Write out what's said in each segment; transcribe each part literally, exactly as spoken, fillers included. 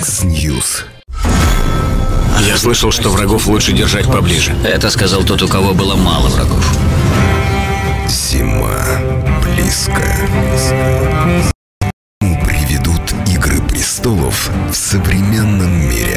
Яндекс.Ньюс. Я слышал, что врагов лучше держать поближе. Это сказал тот, у кого было мало врагов. Зима близко. Приведут «Игры престолов» в современном мире.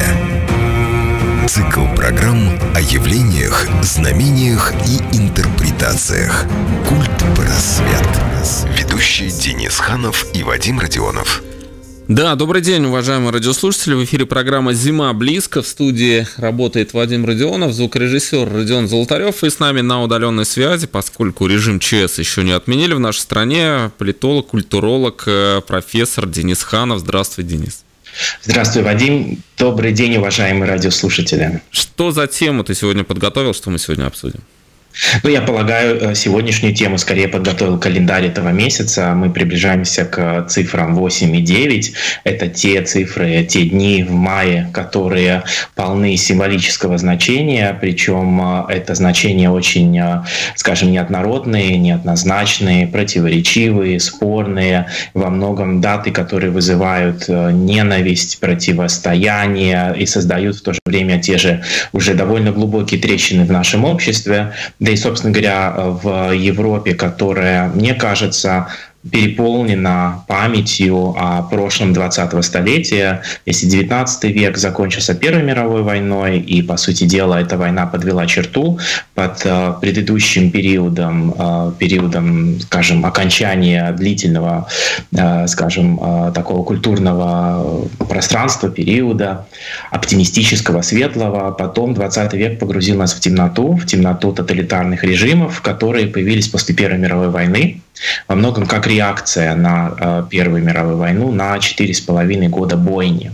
Цикл программ о явлениях, знамениях и интерпретациях. Культ-просвет. Ведущие Денис Ханов и Вадим Родионов. Да, добрый день, уважаемые радиослушатели. В эфире программа «Зима близко». В студии работает Вадим Родионов, звукорежиссер Родион Золотарев. И с нами на удаленной связи, поскольку режим ЧС еще не отменили в нашей стране, политолог, культуролог, профессор Денис Ханов. Здравствуй, Денис. Здравствуй, Вадим. Добрый день, уважаемые радиослушатели. Что за тему ты сегодня подготовил, что мы сегодня обсудим? Ну, я полагаю, сегодняшнюю тему скорее подготовил календарь этого месяца. Мы приближаемся к цифрам восемь и девять. Это те цифры, те дни в мае, которые полны символического значения. Причем это значения очень, скажем, неоднородные, неоднозначные, противоречивые, спорные. Во многом даты, которые вызывают ненависть, противостояние и создают в то же время те же уже довольно глубокие трещины в нашем обществе. Да и, собственно говоря, в Европе, которая, мне кажется, переполнена памятью о прошлом двадцатого столетия. Если девятнадцатый век закончился Первой мировой войной, и, по сути дела, эта война подвела черту под э, предыдущим периодом, э, периодом, скажем, окончания длительного, э, скажем, э, такого культурного пространства, периода, оптимистического, светлого. Потом двадцатый век погрузил нас в темноту, в темноту тоталитарных режимов, которые появились после Первой мировой войны, во многом как реакция на э, Первую мировую войну, на четыре с половиной года бойни.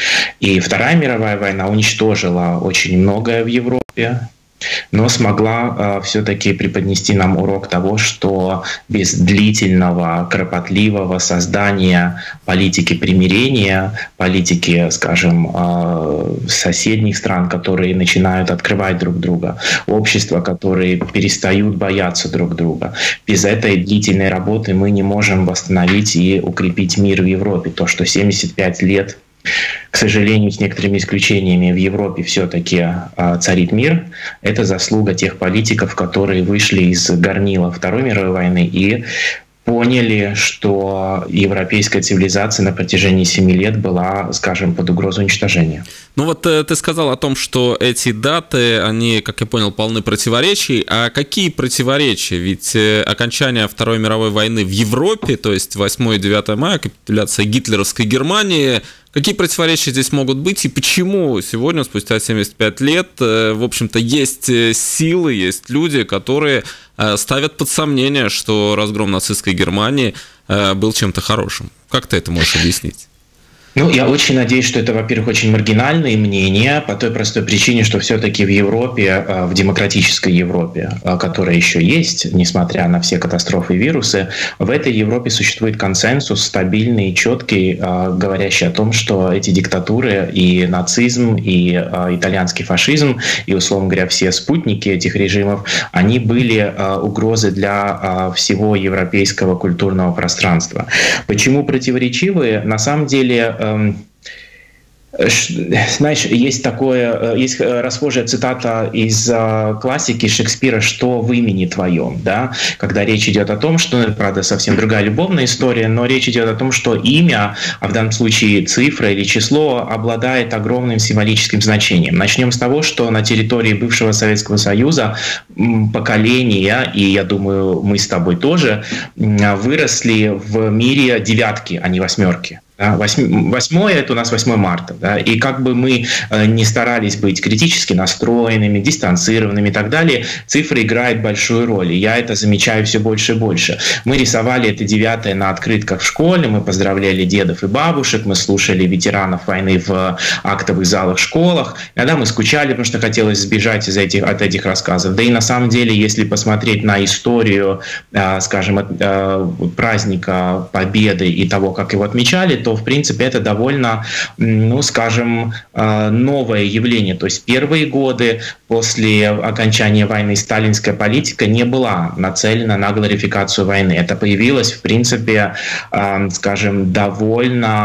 И Вторая мировая война уничтожила очень многое в Европе, но смогла э, все-таки преподнести нам урок того, что без длительного, кропотливого создания политики примирения, политики, скажем, э, соседних стран, которые начинают открывать друг друга, общества, которые перестают бояться друг друга, без этой длительной работы мы не можем восстановить и укрепить мир в Европе. То, что семьдесят пять лет, к сожалению, с некоторыми исключениями, в Европе все-таки э, царит мир. Это заслуга тех политиков, которые вышли из горнила Второй мировой войны и поняли, что европейская цивилизация на протяжении семи лет была, скажем, под угрозой уничтожения. Ну вот э, ты сказал о том, что эти даты, они, как я понял, полны противоречий. А какие противоречия? Ведь э, окончание Второй мировой войны в Европе, то есть восьмое и девятое мая, капитуляция гитлеровской Германии, какие противоречия здесь могут быть и почему сегодня, спустя семьдесят пять лет, э, в общем-то, есть силы, есть люди, которые э, ставят под сомнение, что разгром нацистской Германии э, был чем-то хорошим? Как ты это можешь объяснить? Ну, я очень надеюсь, что это, во-первых, очень маргинальные мнения, по той простой причине, что все-таки в Европе, в демократической Европе, которая еще есть, несмотря на все катастрофы и вирусы, в этой Европе существует консенсус стабильный и четкий, говорящий о том, что эти диктатуры и нацизм, и итальянский фашизм, и, условно говоря, все спутники этих режимов, они были угрозой для всего европейского культурного пространства. Почему противоречивые? На самом деле, знаешь, есть такое, есть расхожая цитата из классики Шекспира «Что в имени твоем?», да? Когда речь идет о том, что, правда, совсем другая любовная история, но речь идет о том, что имя, а в данном случае цифра или число, обладает огромным символическим значением. Начнем с того, что на территории бывшего Советского Союза поколения, и я думаю, мы с тобой тоже, выросли в мире девятки, а не восьмерки. Восьмое — это у нас восьмое марта. Да? И как бы мы не старались быть критически настроенными, дистанцированными и так далее, цифра играет большую роль. И я это замечаю все больше и больше. Мы рисовали это девятое на открытках в школе, мы поздравляли дедов и бабушек, мы слушали ветеранов войны в актовых залах школах. Иногда мы скучали, потому что хотелось сбежать из этих, от этих рассказов. Да и на самом деле, если посмотреть на историю, скажем, праздника Победы и того, как его отмечали, то в принципе это довольно, ну, скажем, новое явление. То есть первые годы после окончания войны сталинская политика не была нацелена на глорификацию войны. Это появилось, в принципе, скажем, довольно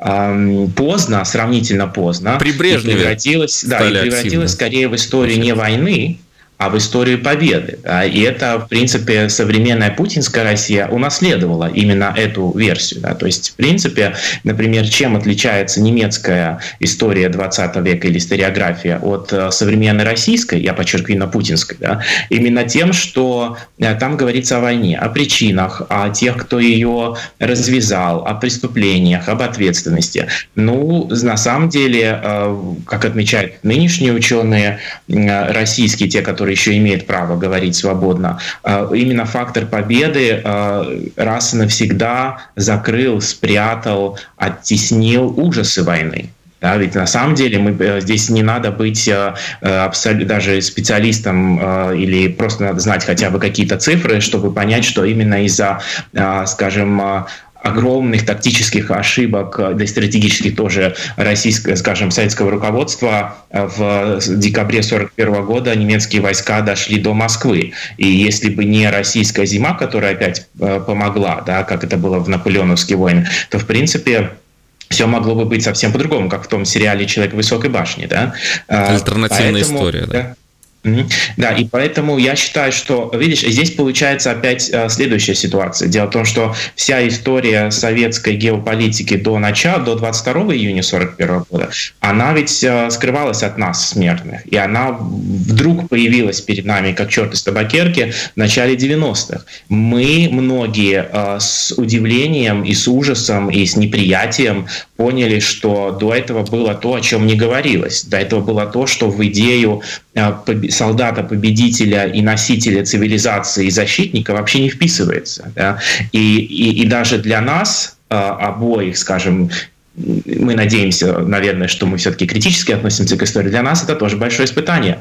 поздно, сравнительно поздно. При Брежневе превратилась, да, и превратилась скорее в историю не войны, а в историю победы. И это, в принципе, современная путинская Россия унаследовала именно эту версию. Да. То есть, в принципе, например, чем отличается немецкая история двадцатого века или историография от современной российской, я подчеркиваю, на путинской, да, именно тем, что там говорится о войне, о причинах, о тех, кто ее развязал, о преступлениях, об ответственности. Ну, на самом деле, как отмечают нынешние ученые, российские, те, которые еще имеет право говорить свободно, именно фактор победы раз и навсегда закрыл, спрятал, оттеснил ужасы войны. Да, ведь на самом деле мы, здесь не надо быть даже специалистом или просто надо знать хотя бы какие-то цифры, чтобы понять, что именно из-за, скажем, огромных тактических ошибок, да и стратегических тоже российского, скажем, советского руководства, в декабре сорок первого года немецкие войска дошли до Москвы. И если бы не российская зима, которая опять помогла, да, как это было в наполеоновские войны, то, в принципе, все могло бы быть совсем по-другому, как в том сериале «Человек в высокой башне». Да? Альтернативная Поэтому, история, да. да. Да, и поэтому я считаю, что, видишь, здесь получается опять следующая ситуация. Дело в том, что вся история советской геополитики до начала, до двадцать второго июня сорок первого года, она ведь скрывалась от нас, смертных. И она вдруг появилась перед нами, как черт из табакерки, в начале девяностых. Мы, многие, с удивлением и с ужасом, и с неприятием поняли, что до этого было то, о чем не говорилось. До этого было то, что в идею солдата-победителя и носителя цивилизации и защитника вообще не вписывается. Да? И, и, и даже для нас э, обоих, скажем, мы надеемся, наверное, что мы все-таки критически относимся к истории. Для нас это тоже большое испытание.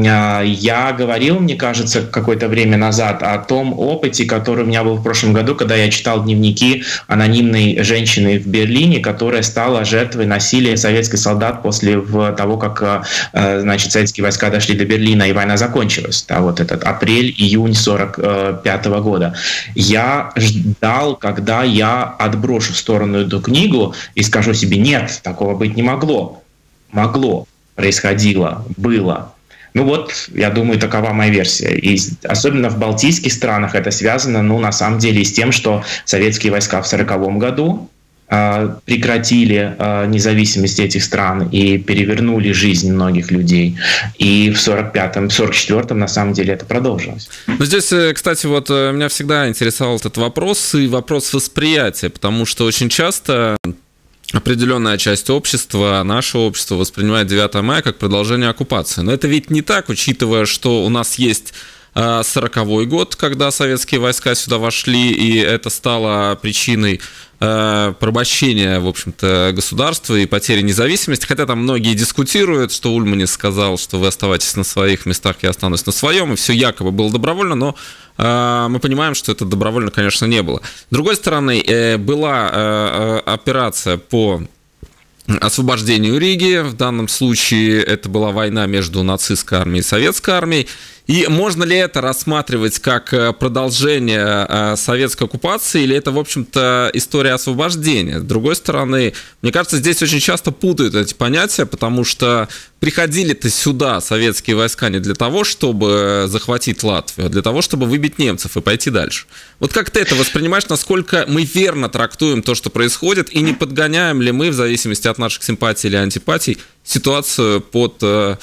Я говорил, мне кажется, какое-то время назад о том опыте, который у меня был в прошлом году, когда я читал дневники анонимной женщины в Берлине, которая стала жертвой насилия советских солдат после того, как, значит, советские войска дошли до Берлина и война закончилась. Да, вот этот апрель-июнь сорок пятого года. Я ждал, когда я отброшу в сторону эту книгу и скажу, скажу себе, нет, такого быть не могло. Могло, происходило, было. Ну вот, я думаю, такова моя версия. И особенно в балтийских странах это связано, ну, на самом деле, с тем, что советские войска в сороковом году э, прекратили э, независимость этих стран и перевернули жизнь многих людей. И в сорок пятом, сорок четвёртом, на самом деле, это продолжилось. Ну, здесь, кстати, вот меня всегда интересовал этот вопрос и вопрос восприятия, потому что очень часто определенная часть общества, наше общество, воспринимает девятое мая как продолжение оккупации. Но это ведь не так, учитывая, что у нас есть сороковой год, когда советские войска сюда вошли, и это стало причиной порабощения, в общем-то, государства и потери независимости. Хотя там многие дискутируют, что Ульманис сказал, что вы оставайтесь на своих местах, я останусь на своем, и все якобы было добровольно, но мы понимаем, что это добровольно, конечно, не было. С другой стороны, была операция по освобождению Риги. В данном случае это была война между нацистской армией и советской армией. И можно ли это рассматривать как продолжение советской оккупации, или это, в общем-то, история освобождения? С другой стороны, мне кажется, здесь очень часто путают эти понятия, потому что приходили-то сюда советские войска не для того, чтобы захватить Латвию, а для того, чтобы выбить немцев и пойти дальше. Вот как ты это воспринимаешь, насколько мы верно трактуем то, что происходит, и не подгоняем ли мы, в зависимости от наших симпатий или антипатий, ситуацию под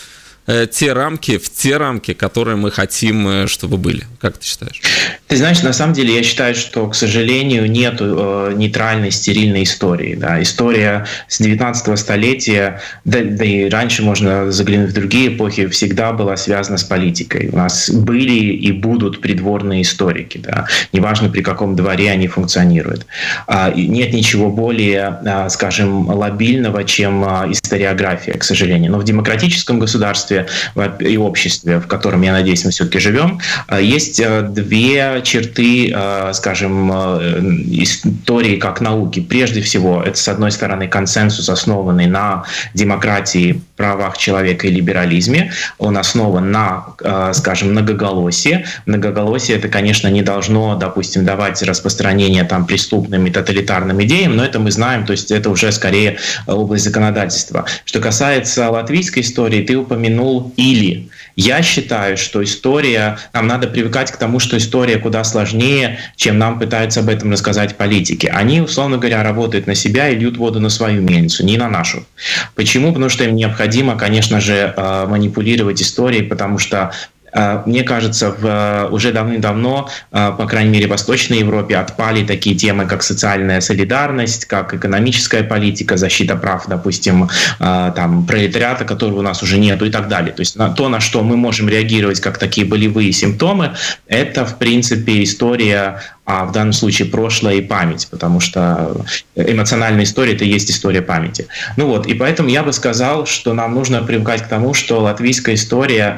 те рамки, в те рамки, которые мы хотим, чтобы были. Как ты считаешь? Ты знаешь, на самом деле я считаю, что, к сожалению, нет э, нейтральной, стерильной истории. Да. История с девятнадцатого столетия, да, да и раньше можно заглянуть в другие эпохи, всегда была связана с политикой. У нас были и будут придворные историки. Да. Неважно, при каком дворе они функционируют. А, нет ничего более, а, скажем, лобильного, чем а, историография, к сожалению. Но в демократическом государстве государстве и обществе, в котором, я надеюсь, мы все-таки живем, есть две черты, скажем, истории как науки. Прежде всего, это, с одной стороны, консенсус, основанный на демократии, правах человека и либерализме. Он основан на, скажем, многоголосии. Многоголосие — это, конечно, не должно, допустим, давать распространение там преступным и тоталитарным идеям, но это мы знаем, то есть это уже скорее область законодательства. Что касается латвийской истории, ты упомянул «или». Я считаю, что история, нам надо привыкать к тому, что история куда сложнее, чем нам пытаются об этом рассказать политики. Они, условно говоря, работают на себя и льют воду на свою мельницу, не на нашу. Почему? Потому что им необходимо, конечно же, манипулировать историей, потому что мне кажется, в, уже давным-давно, по крайней мере, в Восточной Европе отпали такие темы, как социальная солидарность, как экономическая политика, защита прав, допустим, там, пролетариата, которого у нас уже нету и так далее. То есть на то, на что мы можем реагировать как такие болевые симптомы, это, в принципе, история, а в данном случае прошлое и память, потому что эмоциональная история — это и есть история памяти. Ну вот, и поэтому я бы сказал, что нам нужно привыкать к тому, что латвийская история,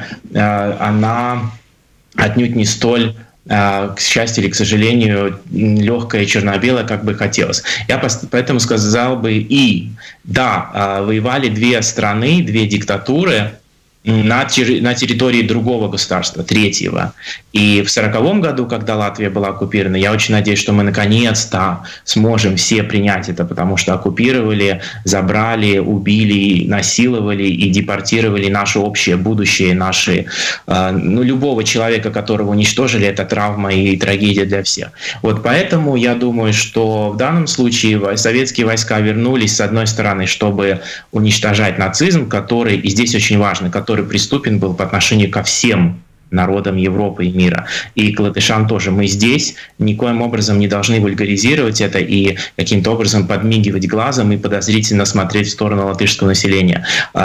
она отнюдь не столь, к счастью или к сожалению, легкая и черно-белая, как бы хотелось. Я поэтому сказал бы и, да, воевали две страны, две диктатуры, на, терри- на территории другого государства, третьего. И в сороковом году, когда Латвия была оккупирована, я очень надеюсь, что мы наконец-то сможем все принять это, потому что оккупировали, забрали, убили, насиловали и депортировали наше общее будущее, наши, э, ну, любого человека, которого уничтожили, это травма и трагедия для всех. Вот поэтому я думаю, что в данном случае советские войска вернулись, с одной стороны, чтобы уничтожать нацизм, который, и здесь очень важно, который преступен был по отношению ко всем народам Европы и мира. И к латышам тоже. Мы здесь никоим образом не должны вульгаризировать это и каким-то образом подмигивать глазом и подозрительно смотреть в сторону латышского населения.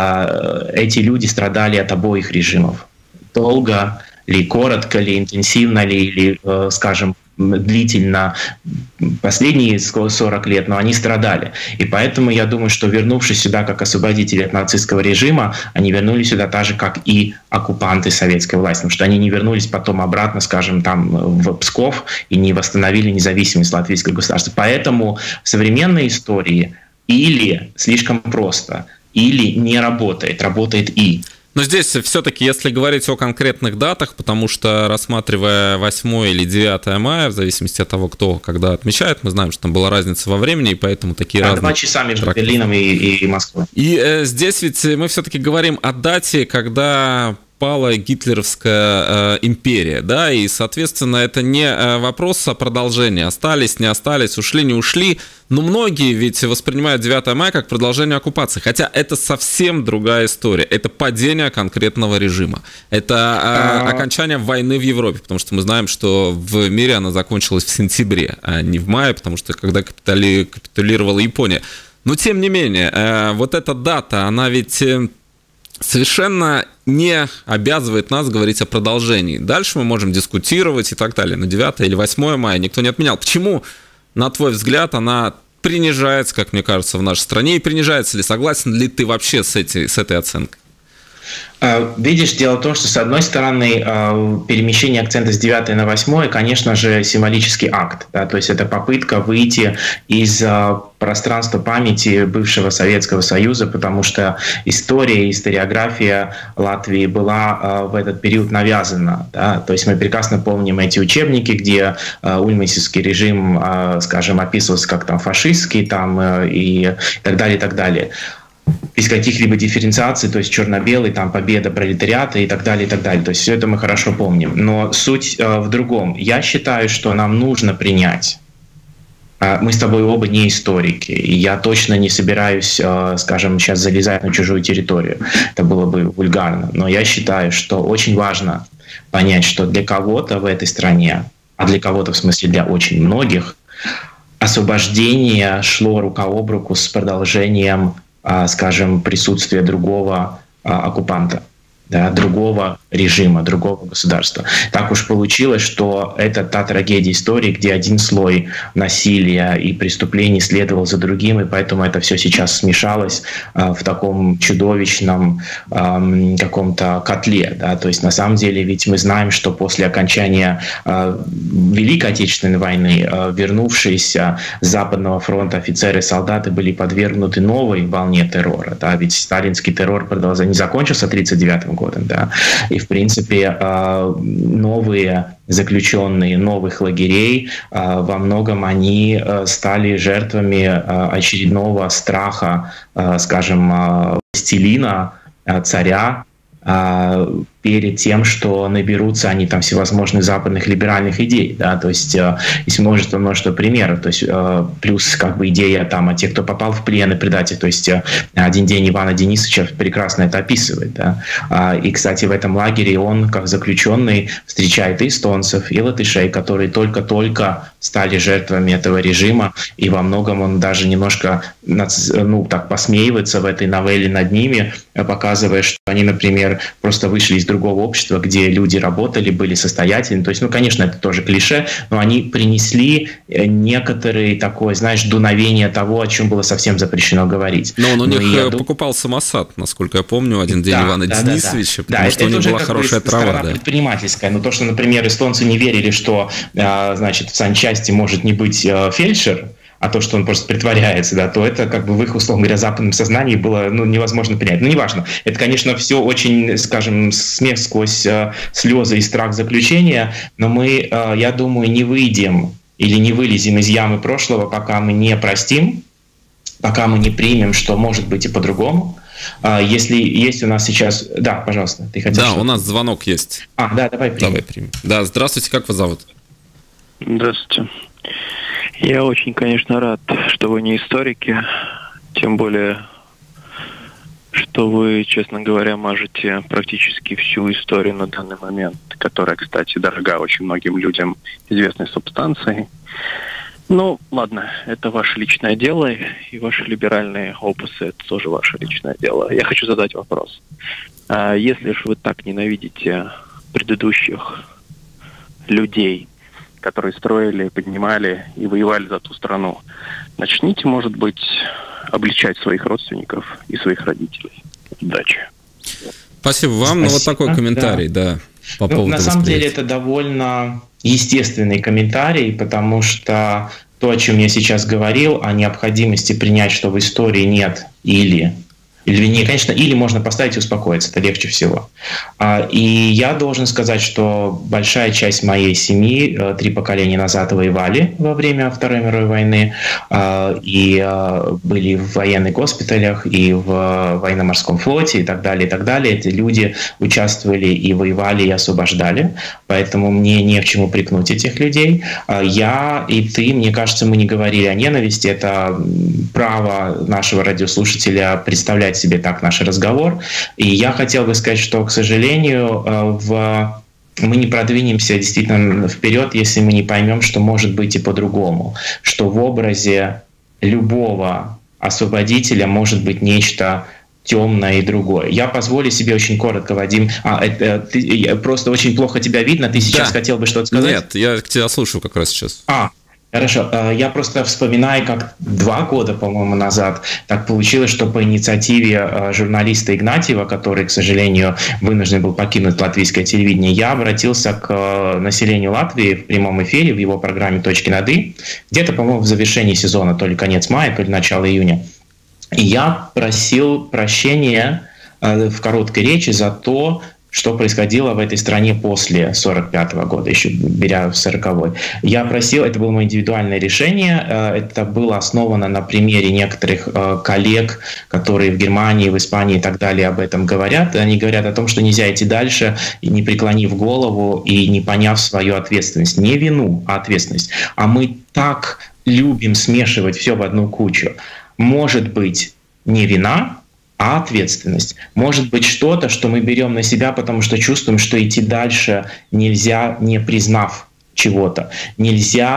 Эти люди страдали от обоих режимов. Долго ли, коротко ли, интенсивно ли, или, скажем, длительно, последние сорок лет, но они страдали. И поэтому я думаю, что, вернувшись сюда как освободители от нацистского режима, они вернулись сюда так же, как и оккупанты советской власти, потому что они не вернулись потом обратно, скажем, там в Псков и не восстановили независимость латвийского государства. Поэтому в современной истории или слишком просто, или не работает, работает и. Но здесь все-таки, если говорить о конкретных датах, потому что, рассматривая восьмое или девятое мая, в зависимости от того, кто когда отмечает, мы знаем, что там была разница во времени, и поэтому такие а разные... Два часа между трактовки. Берлином и, и Москвой. И э, здесь ведь мы все-таки говорим о дате, когда пала гитлеровская э, империя, да, и, соответственно, это не э, вопрос о продолжении, остались, не остались, ушли, не ушли, но многие ведь воспринимают девятое мая как продолжение оккупации, хотя это совсем другая история, это падение конкретного режима, это э, окончание войны в Европе, потому что мы знаем, что в мире она закончилась в сентябре, а не в мае, потому что когда капитули... капитулировала Япония. Но, тем не менее, э, вот эта дата, она ведь... Э, совершенно не обязывает нас говорить о продолжении. Дальше мы можем дискутировать и так далее. Но девятое или восьмое мая никто не отменял. Почему, на твой взгляд, она принижается, как мне кажется, в нашей стране? И принижается ли? Согласен ли ты вообще с, этой, с этой оценкой? Видишь, дело в том, что, с одной стороны, перемещение акцента с девятого на восьмое, конечно же, символический акт. Да, то есть это попытка выйти из пространства памяти бывшего Советского Союза, потому что история, историография Латвии была в этот период навязана. Да, то есть мы прекрасно помним эти учебники, где ульманский режим, скажем, описывался как там фашистский там, и так далее, и так далее. Без каких-либо дифференциаций, то есть черно-белый, там победа пролетариата и так далее, и так далее. То есть все это мы хорошо помним. Но суть э, в другом. Я считаю, что нам нужно принять. Э, мы с тобой оба не историки, и я точно не собираюсь, э, скажем, сейчас залезать на чужую территорию. Это было бы вульгарно. Но я считаю, что очень важно понять, что для кого-то в этой стране, а для кого-то в смысле для очень многих, освобождение шло рука об руку с продолжением, скажем, присутствие другого оккупанта. да, другого режима, другого государства. Так уж получилось, что это та трагедия истории, где один слой насилия и преступлений следовал за другим, и поэтому это все сейчас смешалось э, в таком чудовищном э, каком-то котле. Да? То есть на самом деле ведь мы знаем, что после окончания э, Великой Отечественной войны э, вернувшиеся с Западного фронта офицеры и солдаты были подвергнуты новой волне террора. Да? Ведь сталинский террор продолжался, не закончился тридцать девятым годом. Да? И, в принципе, новые заключенные новых лагерей, во многом они стали жертвами очередного страха, скажем, властелина, царя, перед тем, что наберутся они там всевозможных западных либеральных идей, да, то есть э, есть множество, множество примеров, то есть э, плюс как бы идея там о тех, кто попал в плен и предатель, то есть э, «Один день» Ивана Денисовича прекрасно это описывает, да, а, и, кстати, в этом лагере он, как заключенный, встречает и эстонцев, и латышей, которые только-только стали жертвами этого режима, и во многом он даже немножко, ну, так посмеивается в этой новелле над ними, показывая, что они, например, просто вышли из другого общества, где люди работали, были состоятельны. То есть, ну, конечно, это тоже клише, но они принесли некоторые такое, знаешь, дуновение того, о чем было совсем запрещено говорить. Но он у ну, них я... покупал самосад, насколько я помню, «Один день» да, Ивана да, Денисовича, да, потому да, что это у них была хорошая трава. Да. Предпринимательская. Но то, что, например, эстонцы не верили, что, значит, в санчасти может не быть фельдшер, а то, что он просто притворяется, да, то это как бы в их, условно говоря, западном сознании было, ну, невозможно принять. Ну, неважно. Это, конечно, все очень, скажем, смех сквозь э, слезы и страх заключения, но мы, э, я думаю, не выйдем или не вылезем из ямы прошлого, пока мы не простим, пока мы не примем, что может быть и по-другому. Э, если есть у нас сейчас... Да, пожалуйста, ты хотел Да, что-то? у нас звонок есть. А, да, давай примем. Давай примем. Да, здравствуйте, как вас зовут? Здравствуйте. Я очень, конечно, рад, что вы не историки, тем более, что вы, честно говоря, мажете практически всю историю на данный момент, которая, кстати, дорога очень многим людям известной субстанцией. Ну, ладно, это ваше личное дело, и ваши либеральные опусы – это тоже ваше личное дело. Я хочу задать вопрос. А если же вы так ненавидите предыдущих людей, которые строили, поднимали и воевали за ту страну, начните, может быть, обличать своих родственников и своих родителей. Удачи. Спасибо вам. Спасибо. Ну, вот такой комментарий, да, да по ну, поводу на самом деле это довольно естественный комментарий, потому что то, о чем я сейчас говорил, о необходимости принять, что в истории нет или... Или, не, конечно, или можно поставить и успокоиться, это легче всего. И я должен сказать, что большая часть моей семьи три поколения назад воевали во время Второй мировой войны, и были в военных госпиталях, и в военно-морском флоте, и так далее, и так далее. Эти люди участвовали и воевали, и освобождали, поэтому мне не в чем упрекнуть этих людей. Я и ты, мне кажется, мы не говорили о ненависти, это право нашего радиослушателя представлять себе так наш разговор. И я хотел бы сказать, что, к сожалению, в... мы не продвинемся действительно вперед, если мы не поймем, что может быть и по-другому. Что в образе любого освободителя может быть нечто темное и другое. Я позволю себе очень коротко, Вадим. А, это, ты, просто очень плохо тебя видно. Ты сейчас да. хотел бы что-то сказать? Нет, я тебя слушаю как раз сейчас. А, Хорошо. Я просто вспоминаю, как два года, по-моему, назад так получилось, что по инициативе журналиста Игнатьева, который, к сожалению, вынужден был покинуть латвийское телевидение, я обратился к населению Латвии в прямом эфире в его программе «Точки над «и», где-то, по-моему, в завершении сезона, то ли конец мая, то ли начало июня. И я просил прощения в короткой речи за то, что происходило в этой стране после сорок пятого года, еще беря в сороковой. Я просил, это было мое индивидуальное решение, это было основано на примере некоторых коллег, которые в Германии, в Испании и так далее об этом говорят. Они говорят о том, что нельзя идти дальше, не преклонив голову и не поняв свою ответственность. Не вину, а ответственность. А мы так любим смешивать все в одну кучу. Может быть, не вина, а ответственность. Может быть что-то, что мы берем на себя, потому что чувствуем, что идти дальше нельзя, не признав чего-то. Нельзя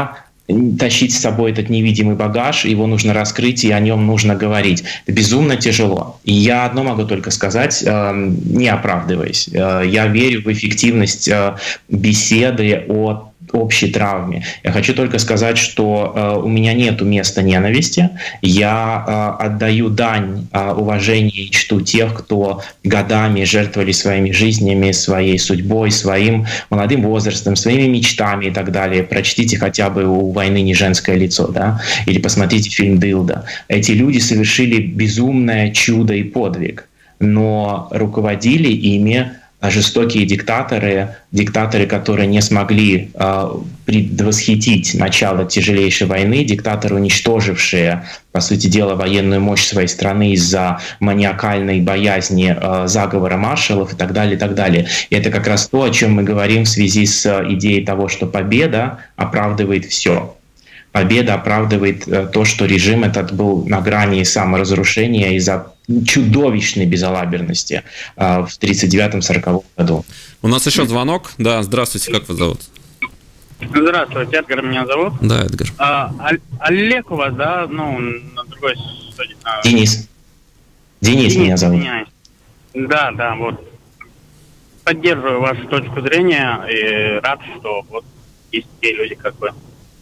тащить с собой этот невидимый багаж, его нужно раскрыть, и о нем нужно говорить. Это безумно тяжело. И я одно могу только сказать, не оправдываясь. Я верю в эффективность беседы о общей травме. Я хочу только сказать, что э, у меня нет места ненависти. Я э, отдаю дань э, уважения и чту тех, кто годами жертвовали своими жизнями, своей судьбой, своим молодым возрастом, своими мечтами и так далее. Прочтите хотя бы «У войны не женское лицо», да? Или посмотрите фильм «Дылда». Эти люди совершили безумное чудо и подвиг, но руководили ими жестокие диктаторы, диктаторы, которые не смогли э, предвосхитить начало тяжелейшей войны, диктаторы, уничтожившие, по сути дела, военную мощь своей страны из-за маниакальной боязни э, заговора маршалов и так далее, и так далее. И это как раз то, о чем мы говорим в связи с идеей того, что победа оправдывает все. Победа оправдывает э, то, что режим этот был на грани саморазрушения из-за чудовищной безалаберности э, в тридцать девятом — сороковом году. У нас еще звонок. Да, здравствуйте, как вас зовут? Здравствуйте, Эдгар меня зовут. Да, Эдгар. А, Олег у вас, да? Ну, на другой стороне. Денис. Денис, Денис меня зовут. Извиняюсь. Да, да, вот. Поддерживаю вашу точку зрения и рад, что вот есть такие люди, как вы.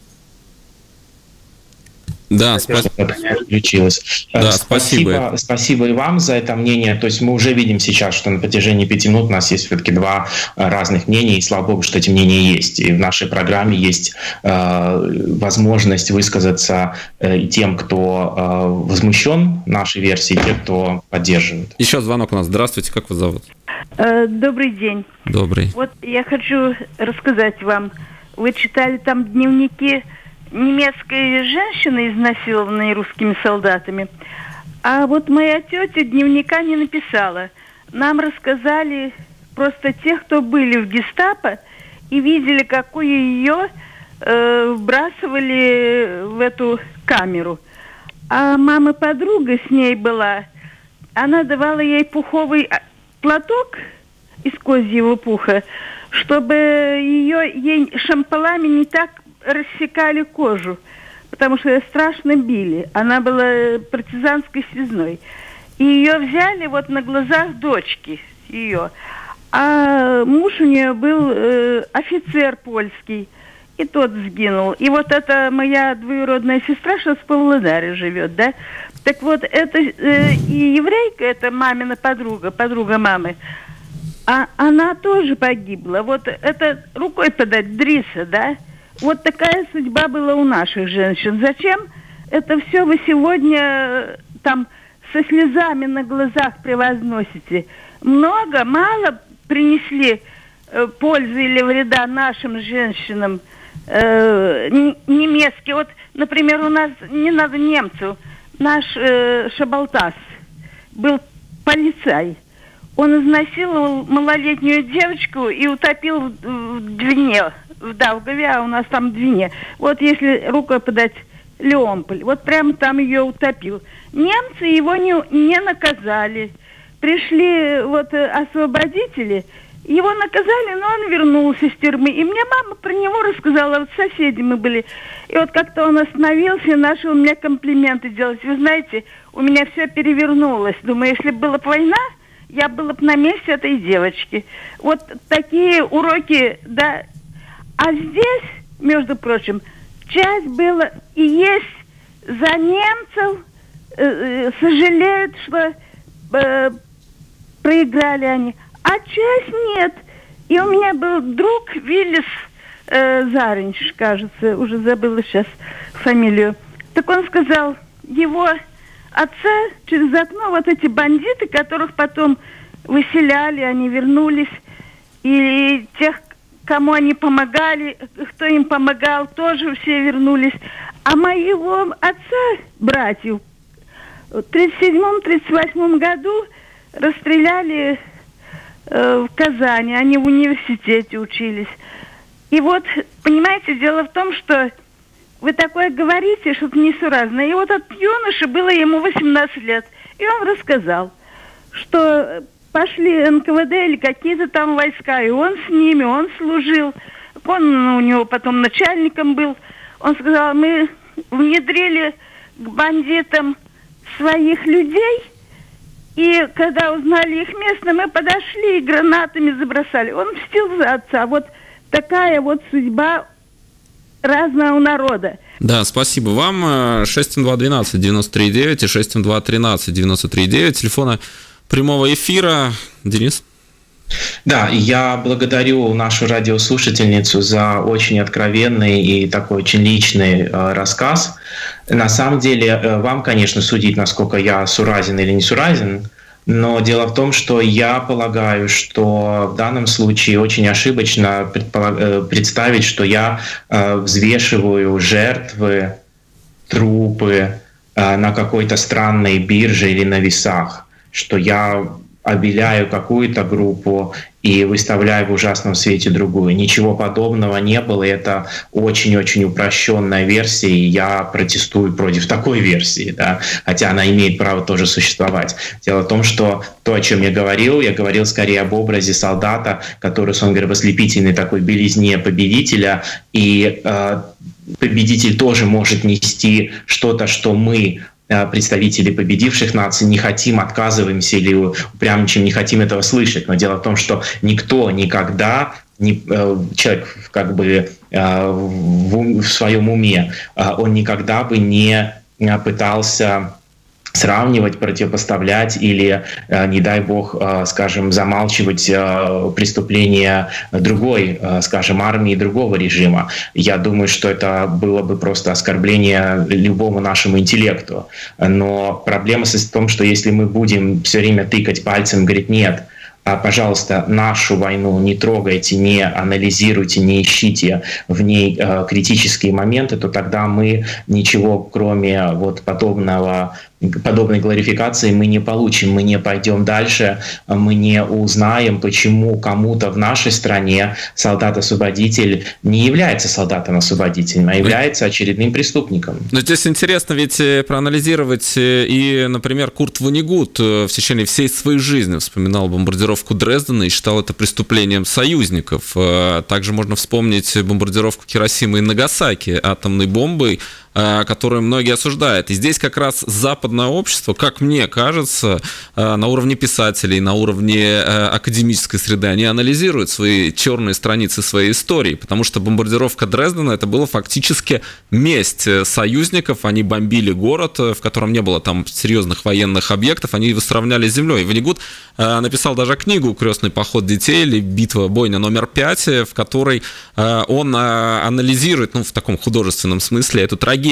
Да, спасибо. Включилось. Да, спасибо. спасибо. Спасибо и вам за это мнение. То есть мы уже видим сейчас, что на протяжении пяти минут у нас есть все-таки два разных мнения, и слава богу, что эти мнения есть. И в нашей программе есть э, возможность высказаться э, и тем, кто э, возмущен нашей версией, и тем, кто поддерживает. Еще звонок у нас. Здравствуйте, как вас зовут? Добрый день. Добрый. Вот я хочу рассказать вам. Вы читали там дневники немецкой женщины, изнасилованной русскими солдатами. А вот моя тетя дневника не написала. Нам рассказали просто те, кто были в гестапо и видели, какую ее э, вбрасывали в эту камеру. А мама-подруга с ней была. Она давала ей пуховый платок из козьего пуха, чтобы ее ей шампалами не так рассекали кожу, потому что ее страшно били. Она была партизанской связной. И ее взяли вот на глазах дочки ее. А муж у нее был э, офицер польский, и тот сгинул. И вот эта моя двоюродная сестра сейчас в Павлодаре живет, да? Так вот, это э, и еврейка, это мамина подруга, подруга мамы, а она тоже погибла. Вот это рукой подать, Дриса, да? Вот такая судьба была у наших женщин. Зачем это все вы сегодня там со слезами на глазах превозносите? Много, мало принесли э, пользы или вреда нашим женщинам э, немецкие? Вот, например, у нас, не надо немцев, наш э, Шабалтас был полицай. Он изнасиловал малолетнюю девочку и утопил в, в Двине, в Даугаве, а у нас там Двине. Вот если рукой подать Леомполь, вот прямо там ее утопил. Немцы его не, не наказали. Пришли вот освободители, его наказали, но он вернулся из тюрьмы. И мне мама про него рассказала, вот соседи мы были. И вот как-то он остановился и начал мне комплименты делать. Вы знаете, у меня все перевернулось. Думаю, если была бы война, я была бы на месте этой девочки. Вот такие уроки, да. А здесь, между прочим, часть была и есть за немцев, э, э, сожалеют, что э, проиграли они, а часть нет. И у меня был друг Виллис э, Заринч, кажется, уже забыла сейчас фамилию. Так он сказал, его отца через окно вот эти бандиты, которых потом выселяли, они вернулись, и тех, кому они помогали, кто им помогал, тоже все вернулись. А моего отца, братьев, в тридцать седьмом — тридцать восьмом году расстреляли э, в Казани, они в университете учились. И вот, понимаете, дело в том, что вы такое говорите, что-то несуразное. И вот этот юноша, было ему восемнадцать лет, и он рассказал, что пошли эн ка вэ дэ или какие-то там войска, и он с ними, он служил. Он у него потом начальником был. Он сказал, мы внедрили к бандитам своих людей, и когда узнали их место, мы подошли и гранатами забросали. Он мстил за отца. Вот такая вот судьба разного народа. Да, спасибо вам. шесть семь два двенадцать девяносто три девять и шесть семь два тринадцать девяносто три девять. Телефона прямого эфира. Денис? Да, я благодарю нашу радиослушательницу за очень откровенный и такой очень личный э, рассказ. На самом деле, э, вам, конечно, судить, насколько я суразен или не суразен, но дело в том, что я полагаю, что в данном случае очень ошибочно предполаг... представить, что я э, взвешиваю жертвы, трупы э, на какой-то странной бирже или на весах, что я обеляю какую-то группу и выставляю в ужасном свете другую. Ничего подобного не было. Это очень-очень упрощенная версия, и я протестую против такой версии, да? Хотя она имеет право тоже существовать. Дело в том, что то, о чем я говорил, я говорил скорее об образе солдата, который, он говорит, в ослепительной такой белизне победителя, и э, победитель тоже может нести что-то, что мы, представители победивших наций, не хотим, отказываемся или упрямничаем, не хотим этого слышать. Но дело в том, что никто никогда, не, человек как бы в, в своем уме, он никогда бы не пытался сравнивать, противопоставлять или, не дай бог, скажем, замалчивать преступления другой, скажем, армии, другого режима. Я думаю, что это было бы просто оскорбление любому нашему интеллекту. Но проблема состоит в том, что если мы будем все время тыкать пальцем, говорить «нет», пожалуйста, нашу войну не трогайте, не анализируйте, не ищите в ней э, критические моменты, то тогда мы ничего, кроме вот подобного, подобной глорификации, мы не получим, мы не пойдем дальше, мы не узнаем, почему кому-то в нашей стране солдат-освободитель не является солдатом-освободителем, а является очередным преступником. Но здесь интересно ведь проанализировать и, например, Курт Воннегут в течение всей своей жизни вспоминал бомбардировку Дрездена и считал это преступлением союзников. Также можно вспомнить бомбардировку Хиросимы и Нагасаки атомной бомбой, которую многие осуждают. И здесь как раз западное общество, как мне кажется, на уровне писателей, на уровне академической среды, они анализируют свои черные страницы своей истории, потому что бомбардировка Дрездена — это было фактически месть союзников. Они бомбили город, в котором не было там серьезных военных объектов, они его сравняли с землей. Воннегут написал даже книгу «Крестный поход детей» или «Битва, бойня номер пять», в которой он анализирует, ну, в таком художественном смысле, эту трагедию.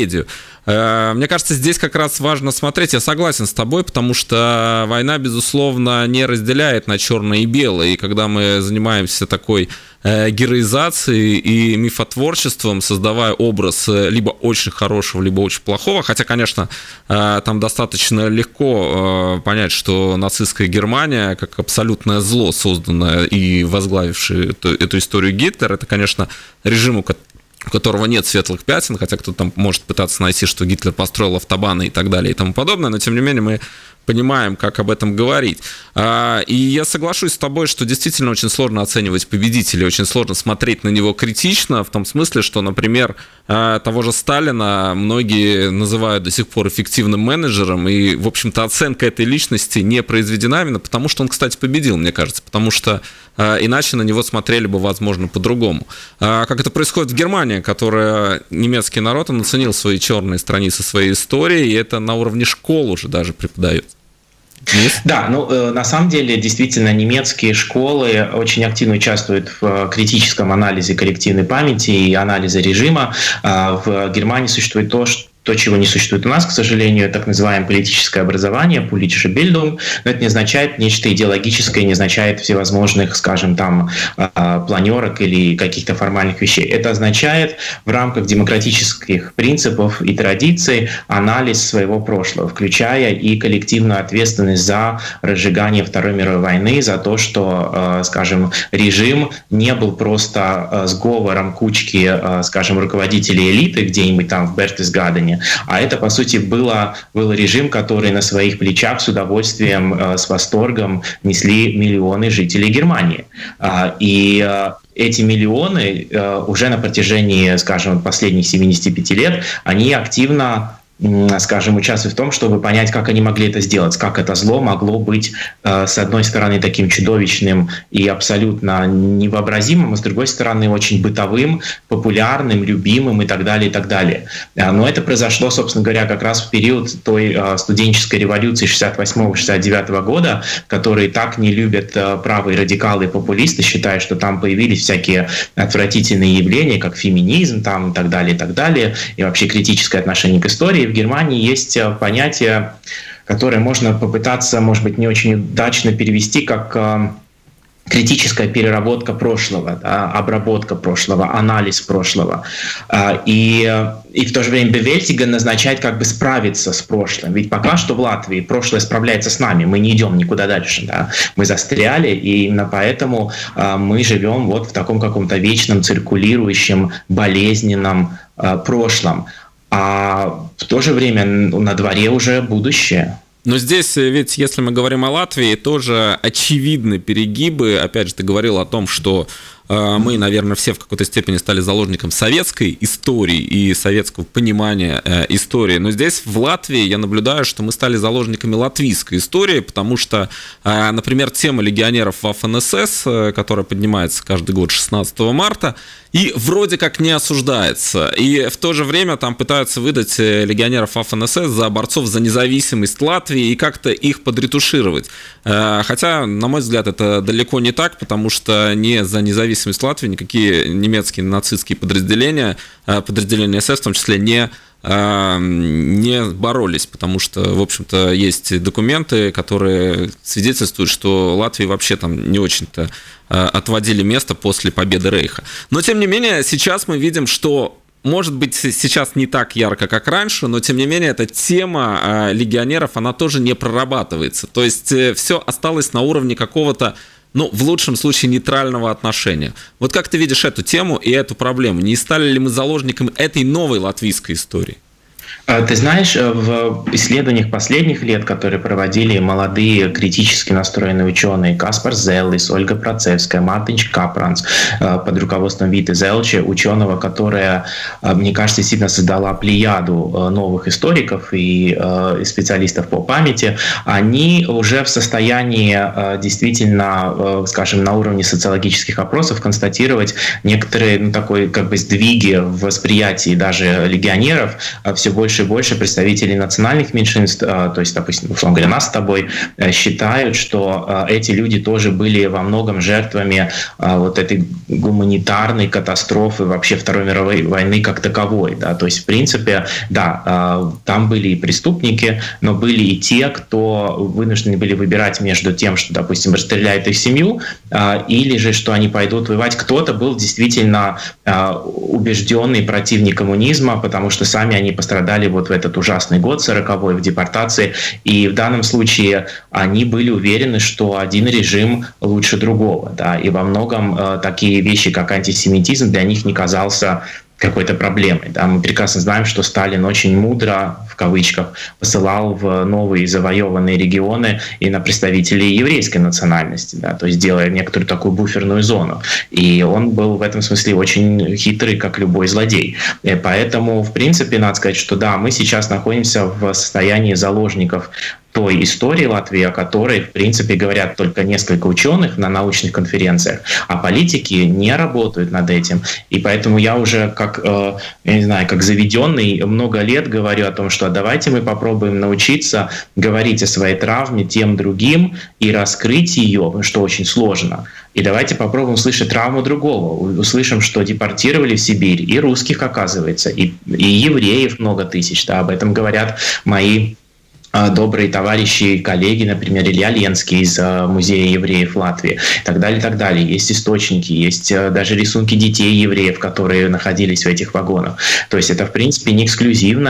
Мне кажется, здесь как раз важно смотреть. Я согласен с тобой, потому что война, безусловно, не разделяет на черное и белое. И когда мы занимаемся такой героизацией и мифотворчеством, создавая образ либо очень хорошего, либо очень плохого, хотя, конечно, там достаточно легко понять, что нацистская Германия, как абсолютное зло, созданное и возглавившее эту, эту историю Гитлер, это, конечно, режим, у которого нет светлых пятен, хотя кто-то там может пытаться найти, что Гитлер построил автобаны и так далее и тому подобное, но тем не менее мы понимаем, как об этом говорить. И я соглашусь с тобой, что действительно очень сложно оценивать победителя, очень сложно смотреть на него критично, в том смысле, что, например, того же Сталина многие называют до сих пор эффективным менеджером, и, в общем-то, оценка этой личности не произведена именно потому, что он, кстати, победил, мне кажется, потому что иначе на него смотрели бы, возможно, по-другому. Как это происходит в Германии, которая, немецкий народ, он оценил свои черные страницы своей истории, и это на уровне школ уже даже преподают. Yes. Да, ну э, на самом деле действительно немецкие школы очень активно участвуют в э, критическом анализе коллективной памяти и анализе режима. Э, в Германии существует то, что То, чего не существует у нас, к сожалению, так называемое политическое образование, politische Bildung, но это не означает нечто идеологическое, не означает всевозможных, скажем, там, планерок или каких-то формальных вещей. Это означает в рамках демократических принципов и традиций анализ своего прошлого, включая и коллективную ответственность за разжигание Второй мировой войны, за то, что, скажем, режим не был просто сговором кучки, скажем, руководителей элиты где-нибудь там в Бертесгадене, воспоминания. А это, по сути, было, был режим, который на своих плечах с удовольствием, с восторгом несли миллионы жителей Германии. И эти миллионы уже на протяжении, скажем, последних семидесяти пяти лет, они активно, скажем, участвуют в том, чтобы понять, как они могли это сделать, как это зло могло быть, с одной стороны, таким чудовищным и абсолютно невообразимым, а с другой стороны, очень бытовым, популярным, любимым и так далее, и так далее. Но это произошло, собственно говоря, как раз в период той студенческой революции шестьдесят восьмого — шестьдесят девятого года, которые так не любят правые радикалы и популисты, считая, что там появились всякие отвратительные явления, как феминизм там, и так далее, и так далее, и вообще критическое отношение к истории. В Германии есть понятие, которое можно попытаться, может быть, не очень удачно перевести, как критическая переработка прошлого, да, обработка прошлого, анализ прошлого. И, и в то же время bewältigen означает как бы справиться с прошлым. Ведь пока что в Латвии прошлое справляется с нами, мы не идем никуда дальше. Да. Мы застряли, и именно поэтому мы живем вот в таком каком-то вечном, циркулирующем, болезненном прошлом. А в то же время на дворе уже будущее. Но здесь ведь, если мы говорим о Латвии, тоже очевидны перегибы. Опять же, ты говорил о том, что э, мы, наверное, все в какой-то степени стали заложником советской истории и советского понимания э, истории. Но здесь, в Латвии, я наблюдаю, что мы стали заложниками латвийской истории, потому что, э, например, тема легионеров Waffen-эс эс, э, которая поднимается каждый год шестнадцатого марта, и вроде как не осуждается. И в то же время там пытаются выдать легионеров Waffen-эс эс за борцов за независимость Латвии и как-то их подретушировать. Хотя, на мой взгляд, это далеко не так, потому что не за независимость Латвии никакие немецкие нацистские подразделения, подразделения эс эс в том числе, не не боролись, потому что, в общем-то, есть документы, которые свидетельствуют, что Латвии вообще там не очень-то отводили место после победы Рейха. Но, тем не менее, сейчас мы видим, что, может быть, сейчас не так ярко, как раньше, но, тем не менее, эта тема легионеров, она тоже не прорабатывается. То есть все осталось на уровне какого-то, ну, в лучшем случае, нейтрального отношения. Вот как ты видишь эту тему и эту проблему? Не стали ли мы заложниками этой новой латвийской истории? Ты знаешь, в исследованиях последних лет, которые проводили молодые критически настроенные ученые Каспар Зеллис, Ольга Процевская, Мартинч Капранс под руководством Виты Зелче, ученого, которая, мне кажется, действительно создала плеяду новых историков и специалистов по памяти, они уже в состоянии действительно, скажем, на уровне социологических опросов констатировать некоторые, ну, такой как бы сдвиги в восприятии даже легионеров. Все больше и больше представителей национальных меньшинств, то есть, допустим, условно говоря, нас с тобой, считают, что эти люди тоже были во многом жертвами вот этой гуманитарной катастрофы вообще Второй мировой войны как таковой. Да? То есть, в принципе, да, там были и преступники, но были и те, кто вынуждены были выбирать между тем, что, допустим, расстреляют их семью, или же, что они пойдут воевать. Кто-то был действительно убежденный противник коммунизма, потому что сами они пострадали вот в этот ужасный год, сороковой, в депортации, и в данном случае они были уверены, что один режим лучше другого, да, и во многом э, такие вещи, как антисемитизм, для них не казался какой-то проблемой. Да. Мы прекрасно знаем, что Сталин очень мудро, в кавычках, посылал в новые завоеванные регионы и на представителей еврейской национальности, да, то есть делая некоторую такую буферную зону. И он был в этом смысле очень хитрый, как любой злодей. И поэтому, в принципе, надо сказать, что да, мы сейчас находимся в состоянии заложников той истории Латвии, о которой, в принципе, говорят только несколько ученых на научных конференциях, а политики не работают над этим. И поэтому я уже как, э, я не знаю, как заведенный много лет говорю о том, что давайте мы попробуем научиться говорить о своей травме тем другим и раскрыть ее, что очень сложно. И давайте попробуем услышать травму другого. Услышим, что депортировали в Сибирь и русских, оказывается, и, и евреев много тысяч. Да, об этом говорят мои добрые товарищи, коллеги, например, Илья Ленский из Музея евреев Латвии, и так далее, и так далее. Есть источники, есть даже рисунки детей евреев, которые находились в этих вагонах. То есть это, в принципе, не эксклюзивная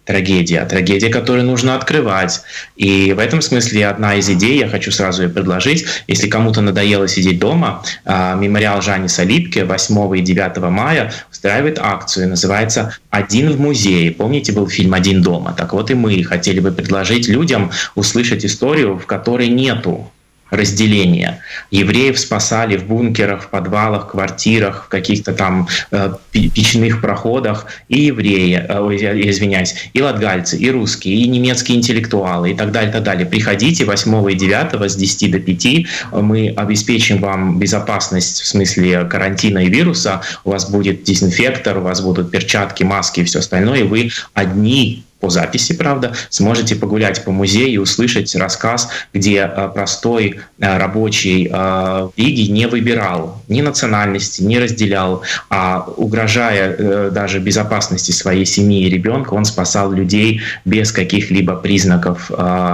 трагедия, трагедия, которую нужно открывать. И в этом смысле одна из идей, я хочу сразу ее предложить, если кому-то надоело сидеть дома, мемориал Жаниса Липке восьмого и девятого мая устраивает акцию, называется «Один в музее». Помните, был фильм «Один дома»? Так вот и мы хотели бы предложить людям услышать историю, в которой нету разделения. Евреев спасали в бункерах, в подвалах, квартирах, в каких-то там э, печных проходах и евреи, э, извиняюсь, и латгальцы, и русские, и немецкие интеллектуалы, и так далее, и так далее. Приходите восьмого и девятого с десяти до пяти, мы обеспечим вам безопасность в смысле карантина и вируса, у вас будет дезинфектор, у вас будут перчатки, маски и все остальное, и вы одни по записи, правда, сможете погулять по музею и услышать рассказ, где простой рабочий в Риге не выбирал ни национальности, не разделял, а угрожая даже безопасности своей семьи и ребенка, он спасал людей без каких-либо признаков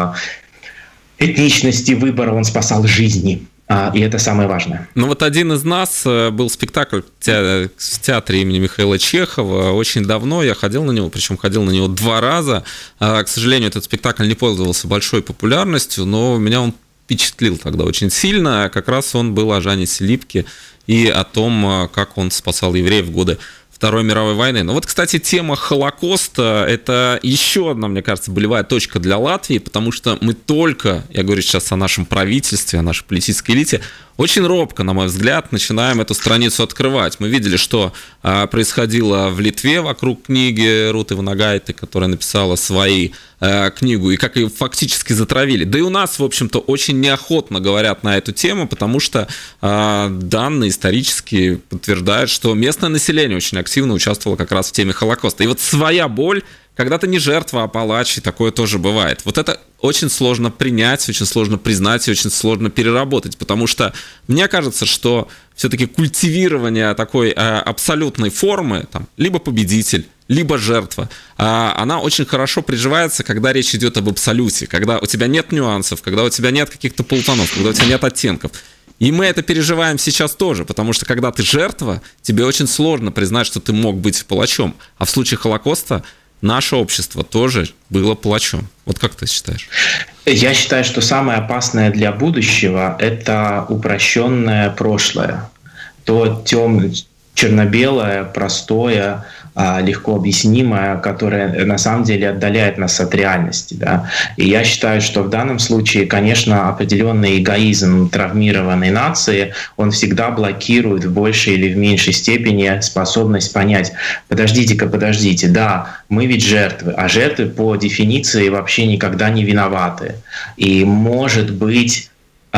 этничности, выбора, он спасал жизни. И это самое важное. Ну вот один из нас, был спектакль в театре имени Михаила Чехова очень давно, я ходил на него, причем ходил на него два раза. К сожалению, этот спектакль не пользовался большой популярностью, но меня он впечатлил тогда очень сильно. Как раз он был о Жанисе Липке и о том, как он спасал евреев в годы Второй мировой войны. Но вот, кстати, тема Холокоста – это еще одна, мне кажется, болевая точка для Латвии, потому что мы только, я говорю сейчас о нашем правительстве, о нашей политической элите, очень робко, на мой взгляд, начинаем эту страницу открывать. Мы видели, что а, происходило в Литве вокруг книги Руты Ванагайты, которая написала свои а, книгу, и как ее фактически затравили. Да и у нас, в общем-то, очень неохотно говорят на эту тему, потому что а, данные исторические подтверждают, что местное население очень активно участвовало как раз в теме Холокоста. И вот своя боль, когда ты не жертва, а палач, и такое тоже бывает. Вот это очень сложно принять, очень сложно признать и очень сложно переработать, потому что мне кажется, что все-таки культивирование такой э, абсолютной формы, там, либо победитель, либо жертва, э, она очень хорошо приживается, когда речь идет об абсолюте, когда у тебя нет нюансов, когда у тебя нет каких-то полутонов, когда у тебя нет оттенков. И мы это переживаем сейчас тоже, потому что когда ты жертва, тебе очень сложно признать, что ты мог быть палачом. А в случае Холокоста наше общество тоже было палачом. Вот как ты считаешь? Я считаю, что самое опасное для будущего – это упрощенное прошлое. То темное, черно-белое, простое, легко объяснимое, которое на самом деле отдаляет нас от реальности. Да? И я считаю, что в данном случае, конечно, определенный эгоизм травмированной нации, он всегда блокирует в большей или в меньшей степени способность понять: подождите-ка, подождите, да, мы ведь жертвы, а жертвы по дефиниции вообще никогда не виноваты. И, может быть,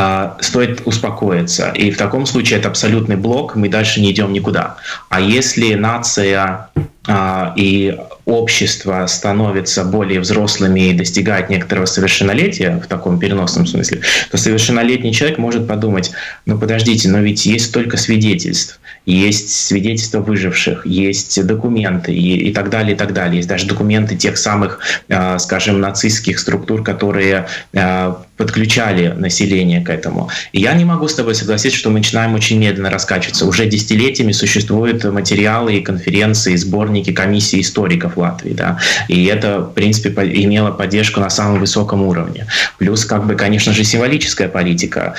стоит успокоиться. И в таком случае это абсолютный блок, мы дальше не идем никуда. А если нация а, и общество становятся более взрослыми и достигают некоторого совершеннолетия, в таком переносном смысле, то совершеннолетний человек может подумать: ну подождите, но ведь есть столько свидетельств, есть свидетельства выживших, есть документы и, и так далее, и так далее. Есть даже документы тех самых, а, скажем, нацистских структур, которые а, подключали население к этому. И я не могу с тобой согласиться, что мы начинаем очень медленно раскачиваться. Уже десятилетиями существуют материалы и конференции, и сборники комиссии историков Латвии. Да? И это, в принципе, имело поддержку на самом высоком уровне. Плюс, как бы, конечно же, символическая политика.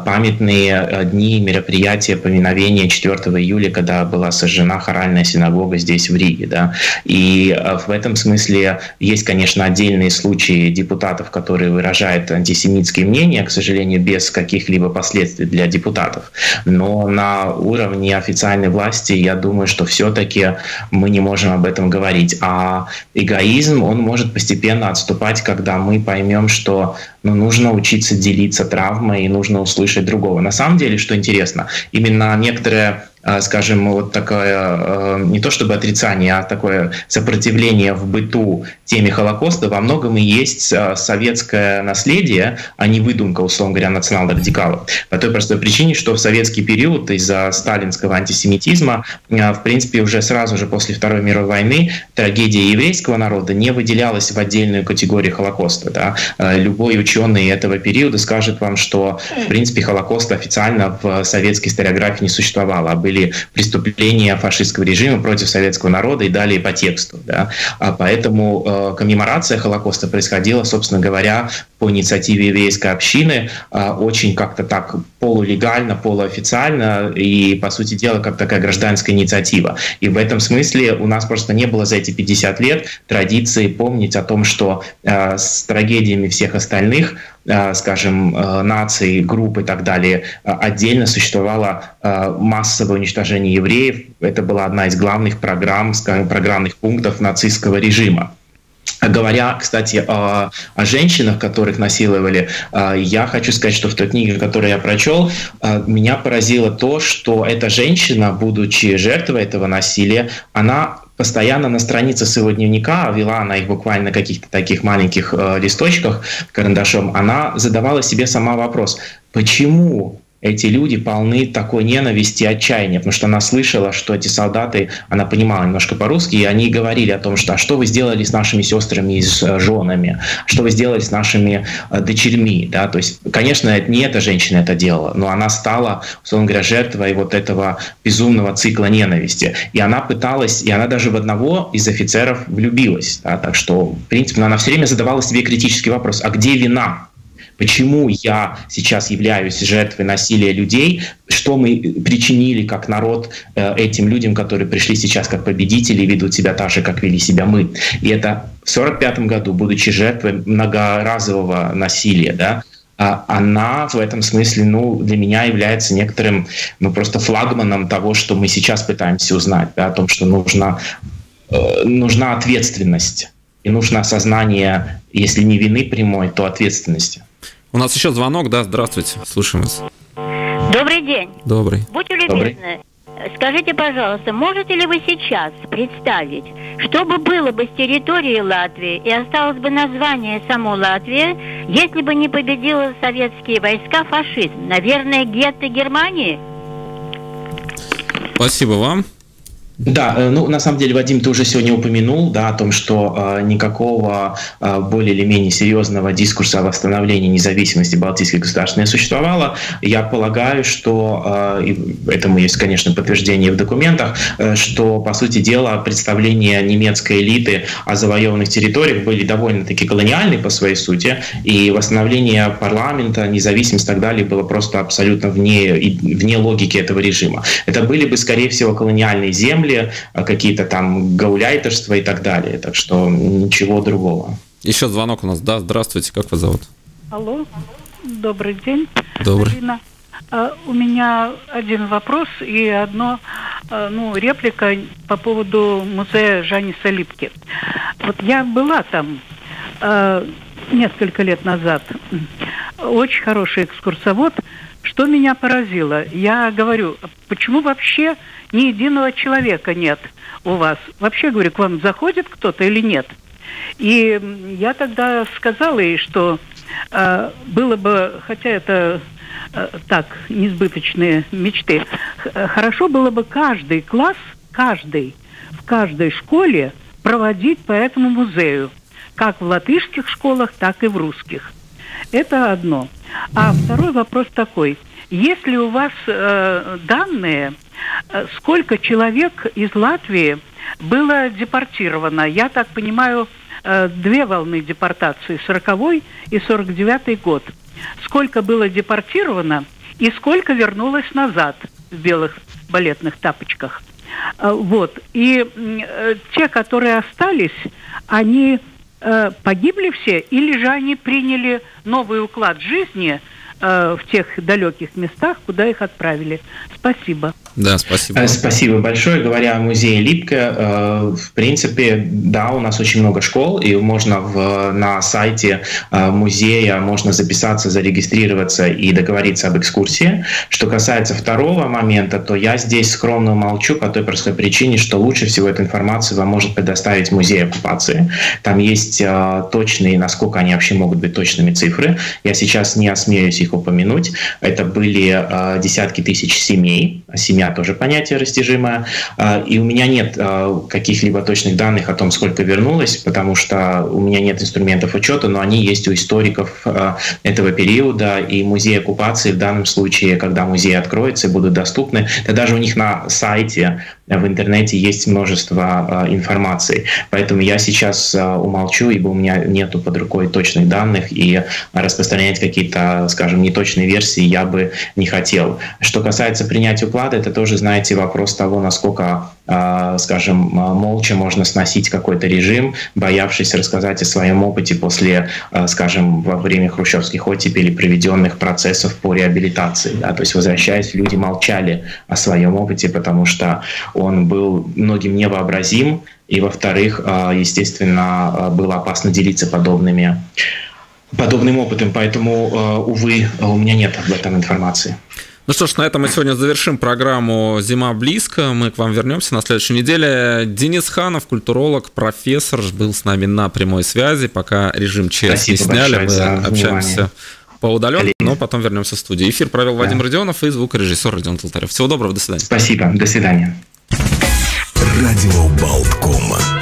Памятные дни, мероприятия, поминовения четвёртого июля, когда была сожжена хоральная синагога здесь, в Риге. Да? И в этом смысле есть, конечно, отдельные случаи депутатов, которые выражают антисемитские мнения, к сожалению, без каких-либо последствий для депутатов. Но на уровне официальной власти, я думаю, что все-таки мы не можем об этом говорить. А эгоизм, он может постепенно отступать, когда мы поймем, что ну, нужно учиться делиться травмой и нужно услышать другого. На самом деле, что интересно, именно некоторые, скажем, вот такое, не то чтобы отрицание, а такое сопротивление в быту теме Холокоста во многом и есть советское наследие, а не выдумка, условно говоря, национал-радикалов. По той простой причине, что в советский период из-за сталинского антисемитизма, в принципе, уже сразу же после Второй мировой войны трагедия еврейского народа не выделялась в отдельную категорию Холокоста. Да? Любой участник ученый этого периода скажет вам, что, в принципе, Холокоста официально в советской историографии не существовало, а были преступления фашистского режима против советского народа и далее по тексту. Да? А поэтому э, коммеморация Холокоста происходила, собственно говоря, по инициативе еврейской общины, э, очень как-то так полулегально, полуофициально и, по сути дела, как такая гражданская инициатива. И в этом смысле у нас просто не было за эти пятьдесят лет традиции помнить о том, что э, с трагедиями всех остальных, э, скажем, э, наций, групп и так далее, э, отдельно существовало э, массовое уничтожение евреев. Это была одна из главных программ, скажем, программных пунктов нацистского режима. Говоря, кстати, о, о женщинах, которых насиловали, я хочу сказать, что в той книге, которую я прочел, меня поразило то, что эта женщина, будучи жертвой этого насилия, она постоянно на странице своего дневника, вела она их буквально на каких-то таких маленьких листочках карандашом, она задавала себе сама вопрос, почему эти люди полны такой ненависти и отчаяния, потому что она слышала, что эти солдаты, она понимала немножко по-русски, и они говорили о том, что «а что вы сделали с нашими сестрами и с женами? Что вы сделали с нашими дочерьми?» Да? То есть, конечно, не эта женщина это делала, но она стала, условно говоря, жертвой вот этого безумного цикла ненависти. И она пыталась, и она даже в одного из офицеров влюбилась. Да? Так что, в принципе, она все время задавала себе критический вопрос, а где вина? Почему я сейчас являюсь жертвой насилия людей? Что мы причинили как народ этим людям, которые пришли сейчас как победители и ведут себя так же, как вели себя мы? И это в сорок пятом году, будучи жертвой многоразового насилия, да, она в этом смысле, ну, для меня является некоторым, ну, просто флагманом того, что мы сейчас пытаемся узнать, да, о том, что нужна, э, нужна ответственность и нужно осознание, если не вины прямой, то ответственности. У нас еще звонок, да, здравствуйте, слушаем вас. Добрый день. Добрый. Будьте любезны, скажите, пожалуйста, можете ли вы сейчас представить, что бы было бы с территории Латвии и осталось бы название само Латвия, если бы не победила советские войска фашизм? Наверное, гетто Германии? Спасибо вам. Да, ну на самом деле, Вадим, ты уже сегодня упомянул, да, о том, что э, никакого э, более или менее серьезного дискурса о восстановлении независимости балтийских государств не существовало. Я полагаю, что, э, и этому есть, конечно, подтверждение в документах, э, что, по сути дела, представления немецкой элиты о завоеванных территориях были довольно-таки колониальны по своей сути, и восстановление парламента, независимость и так далее было просто абсолютно вне, вне логики этого режима. Это были бы, скорее всего, колониальные земли, какие-то там гауляйтерства и так далее. Так что ничего другого. Еще звонок у нас. Да, здравствуйте. Как вас зовут? Алло. Добрый день. Добрый. Марина. Uh, у меня один вопрос и одно, uh, ну, реплика по поводу музея Жаниса Липки. Вот я была там uh, несколько лет назад. Очень хороший экскурсовод. Что меня поразило? Я говорю, почему вообще ни единого человека нет у вас? Вообще, говорю, к вам заходит кто-то или нет? И я тогда сказала ей, что э, было бы, хотя это э, так, несбыточные мечты, хорошо было бы каждый класс, каждый, в каждой школе проводить по этому музею, как в латышских школах, так и в русских. Это одно. А второй вопрос такой. Есть ли у вас э, данные, э, сколько человек из Латвии было депортировано? Я так понимаю, э, две волны депортации, сороковой и сорок девятый год. Сколько было депортировано и сколько вернулось назад в белых балетных тапочках? Э, вот. И э, те, которые остались, они... погибли все, или же они приняли новый уклад жизни э, в тех далеких местах, куда их отправили? Спасибо. Да, спасибо. Спасибо большое. Говоря о музее Липке, э, в принципе, да, у нас очень много школ, и можно в, на сайте э, музея можно записаться, зарегистрироваться и договориться об экскурсии. Что касается второго момента, то я здесь скромно молчу по той простой причине, что лучше всего эту информацию вам может предоставить музей оккупации. Там есть э, точные, насколько они вообще могут быть точными цифры. Я сейчас не осмеюсь их их упомянуть. Это были э, десятки тысяч семей. Семья тоже понятие растяжимое. Э, и у меня нет э, каких-либо точных данных о том, сколько вернулось, потому что у меня нет инструментов учета, но они есть у историков э, этого периода. И музей оккупации в данном случае, когда музей откроется и будут доступны, да даже у них на сайте в интернете есть множество э, информации. Поэтому я сейчас э, умолчу, ибо у меня нету под рукой точных данных, и распространять какие-то, скажем, неточные версии я бы не хотел. Что касается принятия уклада, это тоже, знаете, вопрос того, насколько, э, скажем, молча можно сносить какой-то режим, боявшись рассказать о своем опыте после, э, скажем, во время хрущевских оттепелей проведенных процессов по реабилитации. Да? То есть, возвращаясь, люди молчали о своем опыте, потому что он был многим невообразим, и, во-вторых, естественно, было опасно делиться подобными, подобным опытом. Поэтому, увы, у меня нет об этом информации. Ну что ж, на этом мы сегодня завершим программу «Зима близко». Мы к вам вернемся на следующей неделе. Денис Ханов, культуролог, профессор, был с нами на прямой связи. Пока режим ЧС не сняли, мы общаемся внимание. По удаленке, но потом вернемся в студию. Эфир провел да. Вадим Родионов и звукорежиссер Родион Толтарев. Всего доброго, до свидания. Спасибо, до свидания. Радио Болтком.